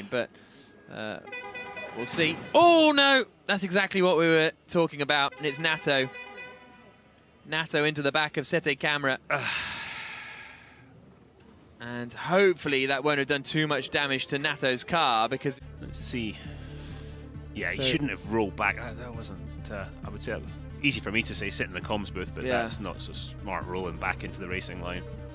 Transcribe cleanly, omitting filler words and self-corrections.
but we'll see. Oh, no! That's exactly what we were talking about, and it's Nato. Nato into the back of Sette Camara. And hopefully that won't have done too much damage to Nato's car, because... Let's see. Yeah, he shouldn't have rolled back. That wasn't, I would say, easy for me to say sit in the comms booth, but that's not so smart, rolling back into the racing line.